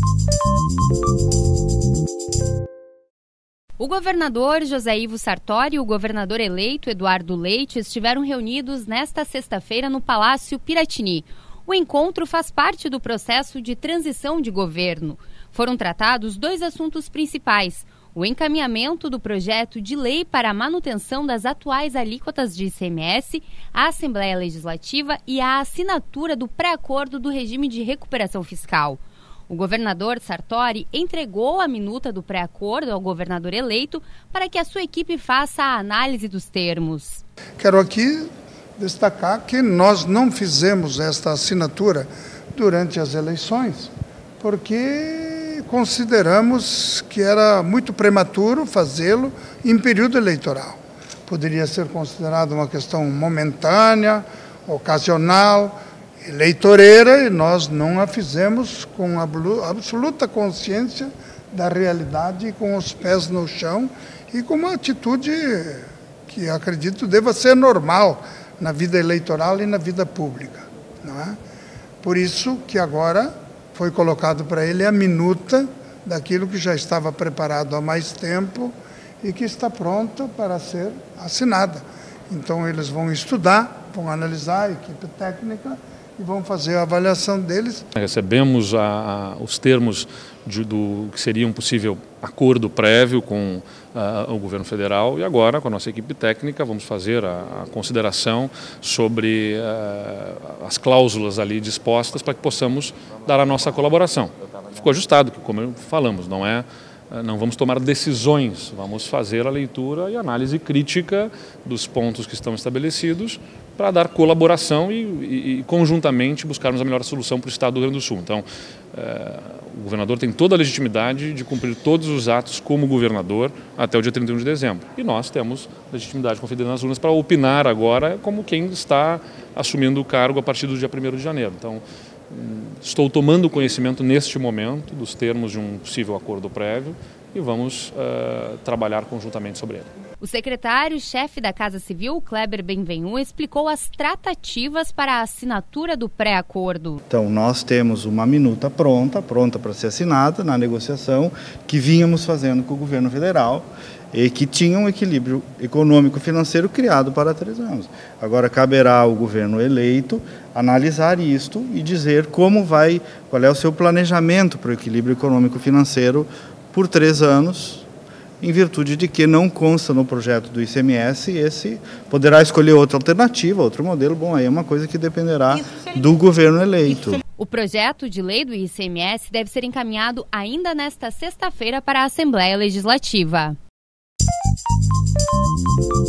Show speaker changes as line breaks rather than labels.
O governador José Ivo Sartori e o governador eleito Eduardo Leite estiveram reunidos nesta sexta-feira no Palácio Piratini. O encontro faz parte do processo de transição de governo. Foram tratados dois assuntos principais: o encaminhamento do projeto de lei para a manutenção das atuais alíquotas de ICMS à Assembleia Legislativa e a assinatura do pré-acordo do regime de recuperação fiscal. O governador Sartori entregou a minuta do pré-acordo ao governador eleito para que a sua equipe faça a análise dos termos.
Quero aqui destacar que nós não fizemos esta assinatura durante as eleições, porque consideramos que era muito prematuro fazê-lo em período eleitoral. Poderia ser considerado uma questão momentânea, ocasional, eleitoreira, e nós não a fizemos com absoluta consciência da realidade e com os pés no chão e com uma atitude que acredito deva ser normal na vida eleitoral e na vida pública, não é? Por isso que agora foi colocado para ele a minuta daquilo que já estava preparado há mais tempo e que está pronta para ser assinada. Então eles vão estudar, vão analisar, a equipe técnica, e vão fazer a avaliação deles.
Recebemos os termos do que seria um possível acordo prévio com o governo federal e agora, com a nossa equipe técnica, vamos fazer a consideração sobre as cláusulas ali dispostas para que possamos dar a nossa colaboração. Ficou ajustado, como falamos, não vamos tomar decisões, vamos fazer a leitura e análise crítica dos pontos que estão estabelecidos para dar colaboração e conjuntamente buscarmos a melhor solução para o Estado do Rio Grande do Sul. Então, o governador tem toda a legitimidade de cumprir todos os atos como governador até o dia 31 de dezembro. E nós temos legitimidade conferida nas urnas para opinar agora como quem está assumindo o cargo a partir do dia 1º de janeiro. Então, estou tomando conhecimento neste momento dos termos de um possível acordo prévio e vamos trabalhar conjuntamente sobre ele.
O secretário-chefe da Casa Civil, Kleber Benvenu, explicou as tratativas para a assinatura do pré-acordo.
Então, nós temos uma minuta pronta para ser assinada na negociação que vínhamos fazendo com o governo federal e que tinha um equilíbrio econômico-financeiro criado para 3 anos. Agora caberá ao governo eleito analisar isto e dizer qual é o seu planejamento para o equilíbrio econômico-financeiro por 3 anos, em virtude de que não consta no projeto do ICMS, esse poderá escolher outra alternativa, outro modelo. Bom, aí é uma coisa que dependerá do governo eleito.
O projeto de lei do ICMS deve ser encaminhado ainda nesta sexta-feira para a Assembleia Legislativa.